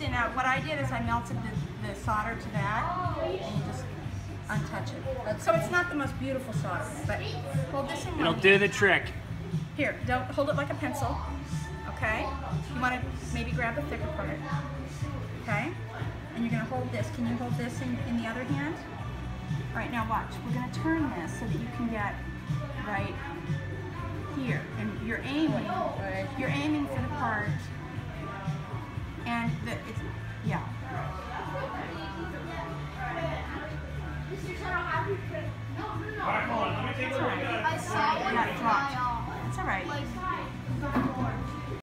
see, now what I did is I melted the solder to that, and you just untouch it. So it's not the most beautiful solder, but hold this in one It'll do the trick. Here, don't hold it like a pencil, okay? You want to maybe grab the thicker part, okay? And you're going to hold this. Can you hold this in the other hand? All right, now watch. We're going to turn this so that you can get right here. And you're aiming for the part, and